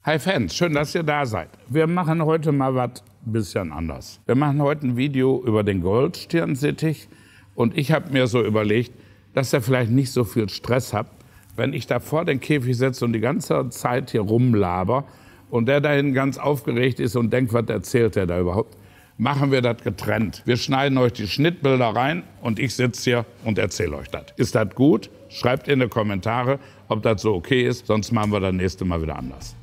Hi Fans, schön, dass ihr da seid. Wir machen heute mal was ein bisschen anders. Wir machen heute ein Video über den Goldstirnsittich und ich habe mir so überlegt, dass ihr vielleicht nicht so viel Stress habt, wenn ich da vor den Käfig sitze und die ganze Zeit hier rumlaber und der dahin ganz aufgeregt ist und denkt, was erzählt der da überhaupt. Machen wir das getrennt. Wir schneiden euch die Schnittbilder rein und ich sitze hier und erzähle euch das. Ist das gut? Schreibt in die Kommentare, ob das so okay ist, sonst machen wir das nächste Mal wieder anders.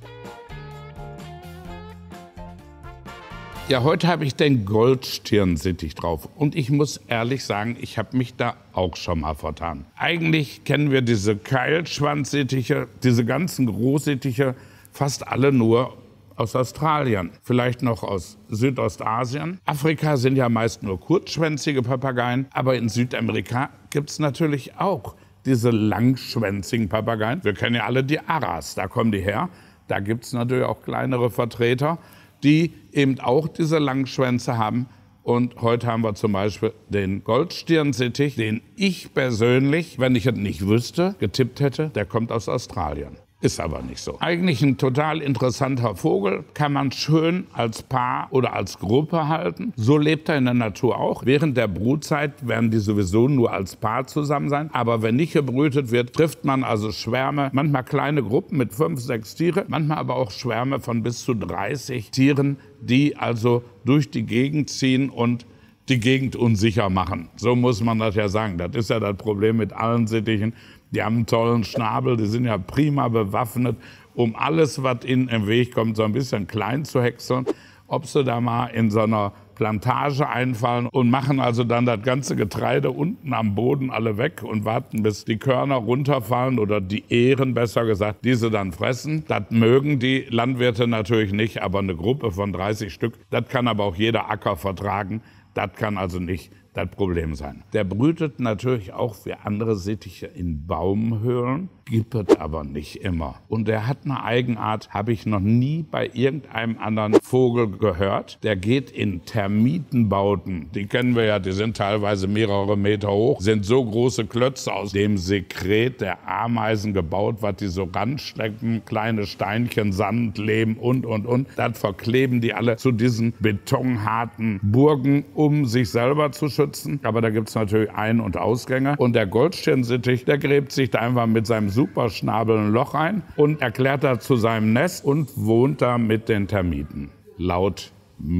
Ja, heute habe ich den Goldstirnsittich drauf und ich muss ehrlich sagen, ich habe mich da auch schon mal vertan. Eigentlich kennen wir diese Keilschwanzsittiche, diese ganzen Großsittiche, fast alle nur aus Australien, vielleicht noch aus Südostasien. Afrika sind ja meist nur kurzschwänzige Papageien, aber in Südamerika gibt es natürlich auch diese langschwänzigen Papageien. Wir kennen ja alle die Aras, da kommen die her. Da gibt es natürlich auch kleinere Vertreter, die eben auch diese Langschwänze haben. Und heute haben wir zum Beispiel den Goldstirnsittich, den ich persönlich, wenn ich es nicht wüsste, getippt hätte, der kommt aus Australien. Ist aber nicht so. Eigentlich ein total interessanter Vogel, kann man schön als Paar oder als Gruppe halten. So lebt er in der Natur auch. Während der Brutzeit werden die sowieso nur als Paar zusammen sein. Aber wenn nicht gebrütet wird, trifft man also Schwärme, manchmal kleine Gruppen mit 5, 6 Tiere, manchmal aber auch Schwärme von bis zu 30 Tieren, die also durch die Gegend ziehen und die Gegend unsicher machen. So muss man das ja sagen. Das ist ja das Problem mit allen Sittichen. Die haben einen tollen Schnabel, die sind ja prima bewaffnet, um alles, was ihnen im Weg kommt, so ein bisschen klein zu häckseln. Ob sie da mal in so einer Plantage einfallen und machen also dann das ganze Getreide unten am Boden alle weg und warten, bis die Körner runterfallen oder die Ähren, besser gesagt, die sie dann fressen. Das mögen die Landwirte natürlich nicht, aber eine Gruppe von 30 Stück, das kann aber auch jeder Acker vertragen. Das kann also nicht das Problem sein. Der brütet natürlich auch wie andere Sittiche in Baumhöhlen, gibt es aber nicht immer. Und der hat eine Eigenart, habe ich noch nie bei irgendeinem anderen Vogel gehört. Der geht in Termitenbauten, die kennen wir ja, die sind teilweise mehrere Meter hoch, sind so große Klötze aus dem Sekret der Ameisen gebaut, was die so ranstecken, kleine Steinchen, Sand, Lehm und. Das verkleben die alle zu diesen betonharten Burgen, um sich selber zu schützen. Aber da gibt es natürlich Ein- und Ausgänge. Und der Goldstirnsittich, der gräbt sich da einfach mit seinem Superschnabel ein Loch rein und erklärt da zu seinem Nest und wohnt da mit den Termiten. Laut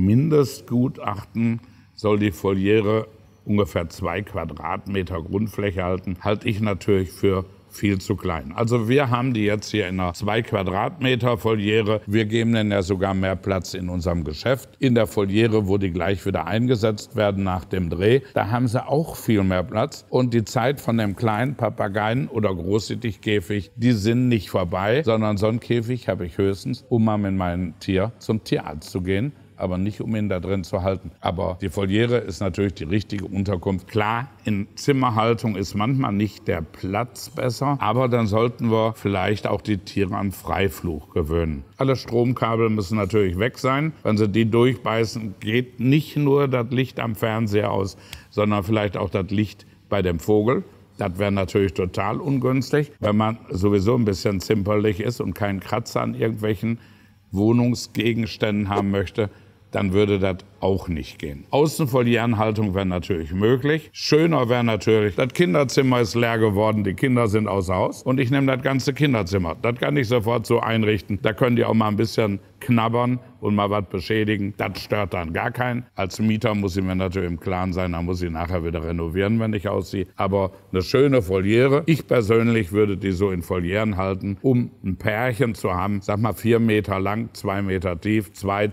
Mindestgutachten soll die Voliere ungefähr 2 Quadratmeter Grundfläche halten. Halte ich natürlich für viel zu klein. Also wir haben die jetzt hier in einer 2 Quadratmeter Voliere. Wir geben denen ja sogar mehr Platz in unserem Geschäft. In der Voliere, wo die gleich wieder eingesetzt werden nach dem Dreh, da haben sie auch viel mehr Platz. Und die Zeit von dem kleinen Papageien- oder Großsittichkäfig, die sind nicht vorbei, sondern so einen Käfig habe ich höchstens, um mal mit meinem Tier zum Tierarzt zu gehen, aber nicht, um ihn da drin zu halten. Aber die Voliere ist natürlich die richtige Unterkunft. Klar, in Zimmerhaltung ist manchmal nicht der Platz besser, aber dann sollten wir vielleicht auch die Tiere an Freiflug gewöhnen. Alle Stromkabel müssen natürlich weg sein. Wenn sie die durchbeißen, geht nicht nur das Licht am Fernseher aus, sondern vielleicht auch das Licht bei dem Vogel. Das wäre natürlich total ungünstig, wenn man sowieso ein bisschen zimperlich ist und keinen Kratzer an irgendwelchen Wohnungsgegenständen haben möchte, dann würde das auch nicht gehen. Außenfolierenhaltung wäre natürlich möglich. Schöner wäre natürlich, das Kinderzimmer ist leer geworden, die Kinder sind außer Haus und ich nehme das ganze Kinderzimmer. Das kann ich sofort so einrichten. Da können die auch mal ein bisschen knabbern und mal was beschädigen. Das stört dann gar keinen. Als Mieter muss ich mir natürlich im Klaren sein, dann muss ich nachher wieder renovieren, wenn ich ausziehe. Aber eine schöne Voliere. Ich persönlich würde die so in Volieren halten, um ein Pärchen zu haben, sag mal 4 Meter lang, 2 Meter tief,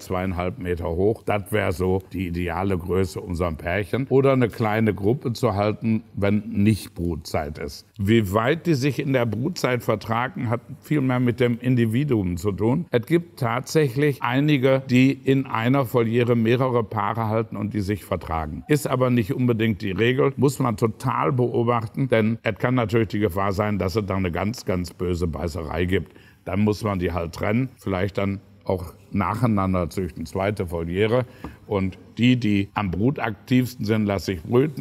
2,5 Meter hoch. Das wäre so die ideale Größe unserem Pärchen. Oder eine kleine Gruppe zu halten, wenn nicht Brutzeit ist. Wie weit die sich in der Brutzeit vertragen, hat viel mehr mit dem Individuum zu tun. Es gibt tatsächlich einige, die in einer Voliere mehrere Paare halten und die sich vertragen. Ist aber nicht unbedingt die Regel, muss man total beobachten, denn es kann natürlich die Gefahr sein, dass es da eine ganz, ganz böse Beißerei gibt. Dann muss man die halt trennen, vielleicht dann auch nacheinander züchten, 2. Voliere. Und die am brutaktivsten sind, lasse ich brüten.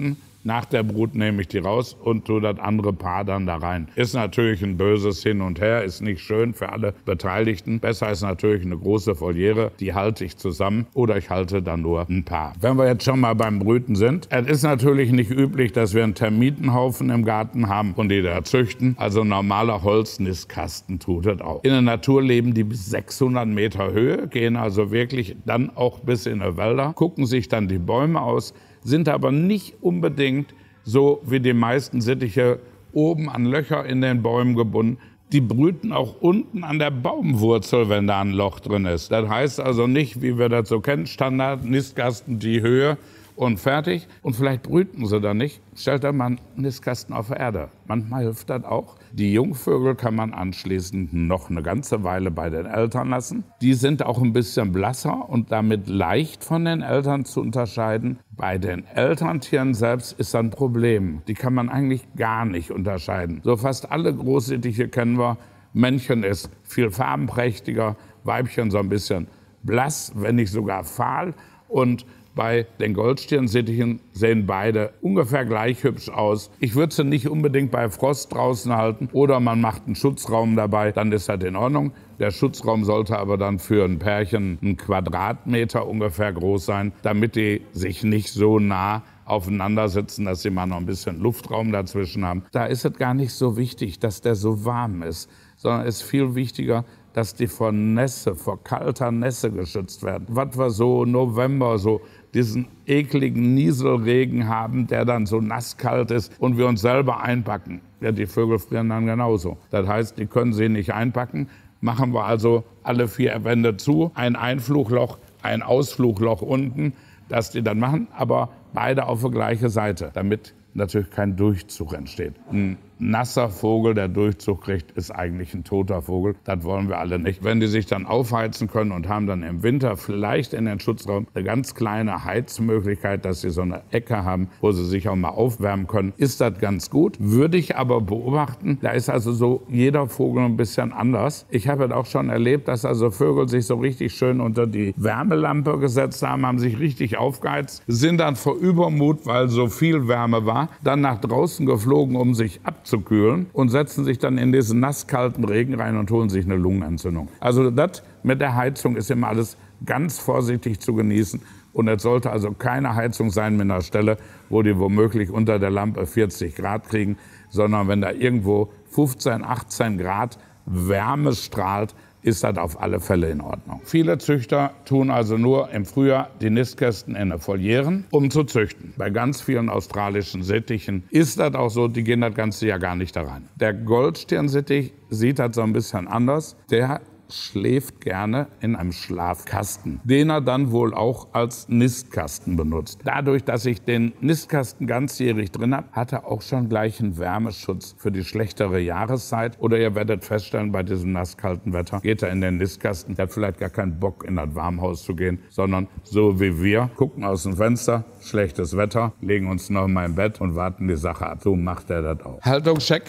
Nach der Brut nehme ich die raus und tue das andere Paar dann da rein. Ist natürlich ein böses Hin und Her, ist nicht schön für alle Beteiligten. Besser ist natürlich eine große Voliere, die halte ich zusammen oder ich halte dann nur ein Paar. Wenn wir jetzt schon mal beim Brüten sind, es ist natürlich nicht üblich, dass wir einen Termitenhaufen im Garten haben und die da züchten. Also ein normaler Holznistkasten tut das auch. In der Natur leben die bis 600 Meter Höhe, gehen also wirklich dann auch bis in die Wälder, gucken sich dann die Bäume aus, sind aber nicht unbedingt so wie die meisten Sittiche oben an Löcher in den Bäumen gebunden. Die brüten auch unten an der Baumwurzel, wenn da ein Loch drin ist. Das heißt also nicht, wie wir das so kennen, Standard, Nistkasten, die Höhe und fertig. Und vielleicht brüten sie da nicht. Stellt da mal einen Nistkasten auf der Erde. Manchmal hilft das auch. Die Jungvögel kann man anschließend noch eine ganze Weile bei den Eltern lassen. Die sind auch ein bisschen blasser und damit leicht von den Eltern zu unterscheiden. Bei den Elterntieren selbst ist das ein Problem. Die kann man eigentlich gar nicht unterscheiden. So fast alle Großsittiche kennen wir. Männchen ist viel farbenprächtiger, Weibchen so ein bisschen blass, wenn nicht sogar fahl. Und bei den Goldstirnsittichen sehen beide ungefähr gleich hübsch aus. Ich würde sie nicht unbedingt bei Frost draußen halten oder man macht einen Schutzraum dabei, dann ist das in Ordnung. Der Schutzraum sollte aber dann für ein Pärchen 1 Quadratmeter ungefähr groß sein, damit die sich nicht so nah aufeinander sitzen, dass sie mal noch ein bisschen Luftraum dazwischen haben. Da ist es gar nicht so wichtig, dass der so warm ist, sondern es ist viel wichtiger, dass die vor Nässe, vor kalter Nässe geschützt werden. Was wir so November so diesen ekligen Nieselregen haben, der dann so nasskalt ist und wir uns selber einpacken. Ja, die Vögel frieren dann genauso. Das heißt, die können sie nicht einpacken. Machen wir also alle 4 Wände zu, ein Einflugloch, ein Ausflugloch unten, dass die dann machen, aber beide auf die gleiche Seite, damit natürlich kein Durchzug entsteht. Ein nasser Vogel, der Durchzug kriegt, ist eigentlich ein toter Vogel. Das wollen wir alle nicht. Wenn die sich dann aufheizen können und haben dann im Winter vielleicht in den Schutzraum eine ganz kleine Heizmöglichkeit, dass sie so eine Ecke haben, wo sie sich auch mal aufwärmen können, ist das ganz gut. Würde ich aber beobachten, da ist also so jeder Vogel ein bisschen anders. Ich habe auch schon erlebt, dass also Vögel sich so richtig schön unter die Wärmelampe gesetzt haben sich richtig aufgeheizt, sind dann vor Übermut, weil so viel Wärme war, dann nach draußen geflogen, um sich abzukühlen und setzen sich dann in diesen nasskalten Regen rein und holen sich eine Lungenentzündung. Also das mit der Heizung ist immer alles ganz vorsichtig zu genießen. Und es sollte also keine Heizung sein mit einer Stelle, wo die womöglich unter der Lampe 40 Grad kriegen, sondern wenn da irgendwo 15, 18 Grad Wärme strahlt, ist das auf alle Fälle in Ordnung. Viele Züchter tun also nur im Frühjahr die Nistkästen in eine Volieren, um zu züchten. Bei ganz vielen australischen Sittichen ist das auch so, die gehen das ganze Jahr gar nicht da rein. Der Goldstirnsittich sieht das so ein bisschen anders. Der schläft gerne in einem Schlafkasten, den er dann wohl auch als Nistkasten benutzt. Dadurch, dass ich den Nistkasten ganzjährig drin habe, hat er auch schon gleich einen Wärmeschutz für die schlechtere Jahreszeit. Oder ihr werdet feststellen, bei diesem nasskalten Wetter geht er in den Nistkasten. Der hat vielleicht gar keinen Bock, in das Warmhaus zu gehen, sondern so wie wir, gucken aus dem Fenster, schlechtes Wetter, legen uns noch mal im Bett und warten die Sache ab. So macht er das auch. Haltungscheck,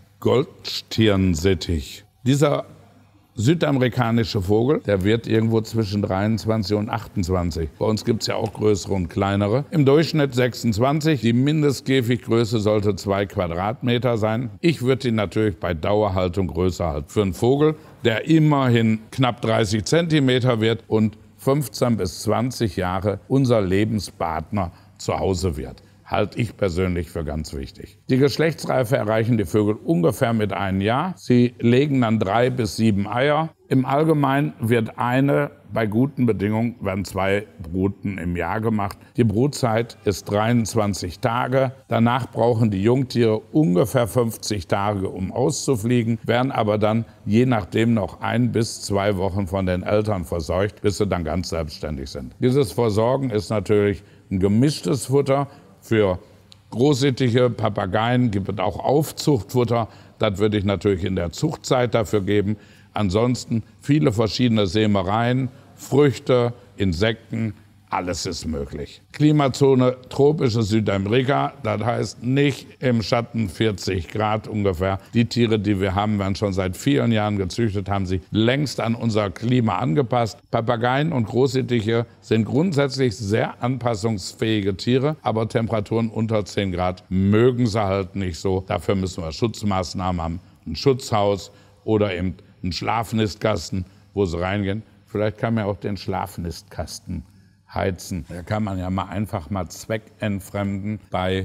Goldstirnsittich. Dieser südamerikanische Vogel, der wird irgendwo zwischen 23 und 28. Bei uns gibt es ja auch größere und kleinere. Im Durchschnitt 26. Die Mindestkäfiggröße sollte 2 Quadratmeter sein. Ich würde ihn natürlich bei Dauerhaltung größer halten. Für einen Vogel, der immerhin knapp 30 Zentimeter wird und 15 bis 20 Jahre unser Lebenspartner zu Hause wird. Halte ich persönlich für ganz wichtig. Die Geschlechtsreife erreichen die Vögel ungefähr mit 1 Jahr. Sie legen dann 3 bis 7 Eier. Im Allgemeinen wird bei guten Bedingungen werden 2 Bruten im Jahr gemacht. Die Brutzeit ist 23 Tage. Danach brauchen die Jungtiere ungefähr 50 Tage, um auszufliegen, werden aber dann je nachdem noch 1 bis 2 Wochen von den Eltern versorgt, bis sie dann ganz selbstständig sind. Dieses Versorgen ist natürlich ein gemischtes Futter. Für Großsittiche, Papageien gibt es auch Aufzuchtfutter. Das würde ich natürlich in der Zuchtzeit dafür geben. Ansonsten viele verschiedene Sämereien, Früchte, Insekten, Alles ist möglich. Klimazone tropisches Südamerika, das heißt nicht im Schatten 40 Grad ungefähr. Die Tiere, die wir haben, werden schon seit vielen Jahren gezüchtet, haben sich längst an unser Klima angepasst. Papageien und Großsittiche sind grundsätzlich sehr anpassungsfähige Tiere, aber Temperaturen unter 10 Grad mögen sie halt nicht so. Dafür müssen wir Schutzmaßnahmen haben, ein Schutzhaus oder eben einen Schlafnistkasten, wo sie reingehen. Vielleicht kann man auch den Schlafnistkasten heizen. Da kann man ja einfach mal zweckentfremden. Bei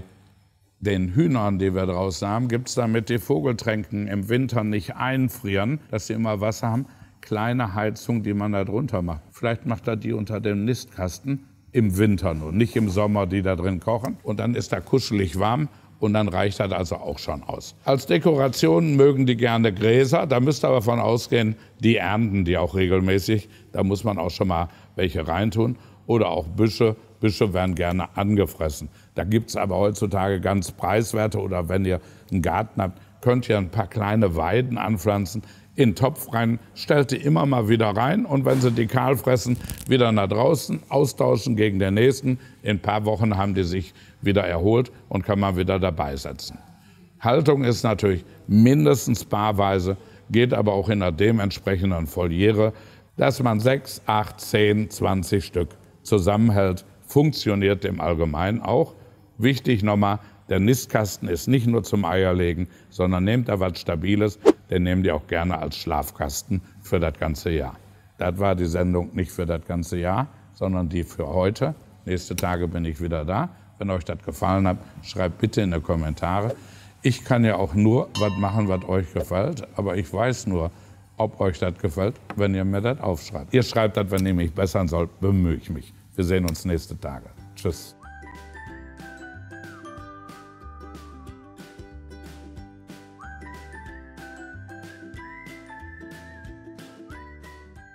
den Hühnern, die wir draußen haben, gibt es, damit die Vogeltränken im Winter nicht einfrieren, dass sie immer Wasser haben, kleine Heizung, die man da drunter macht. Vielleicht macht er die unter dem Nistkasten im Winter nur, nicht im Sommer, die da drin kochen. Und dann ist da kuschelig warm und dann reicht das also auch schon aus. Als Dekoration mögen die gerne Gräser. Da müsst ihr aber von ausgehen, die ernten die auch regelmäßig. Da muss man auch schon mal welche reintun. Oder auch Büsche. Büsche werden gerne angefressen. Da gibt es aber heutzutage ganz preiswerte. Oder wenn ihr einen Garten habt, könnt ihr ein paar kleine Weiden anpflanzen. In den Topf rein, stellt die immer mal wieder rein. Und wenn sie die kahl fressen, wieder nach draußen austauschen gegen den nächsten. In ein paar Wochen haben die sich wieder erholt und kann man wieder dabei setzen. Haltung ist natürlich mindestens paarweise, geht aber auch in der dementsprechenden Voliere, dass man 6, 8, 10, 20 Stück zusammenhält, funktioniert im Allgemeinen auch. Wichtig nochmal, der Nistkasten ist nicht nur zum Eierlegen, sondern nehmt da was Stabiles, den nehmt ihr auch gerne als Schlafkasten für das ganze Jahr. Das war die Sendung nicht für das ganze Jahr, sondern die für heute. Nächste Tage bin ich wieder da. Wenn euch das gefallen hat, schreibt bitte in die Kommentare. Ich kann ja auch nur was machen, was euch gefällt, aber ich weiß nur, ob euch das gefällt, wenn ihr mir das aufschreibt. Ihr schreibt das, wenn ihr mich bessern sollt, bemühe ich mich. Wir sehen uns nächste Tage. Tschüss.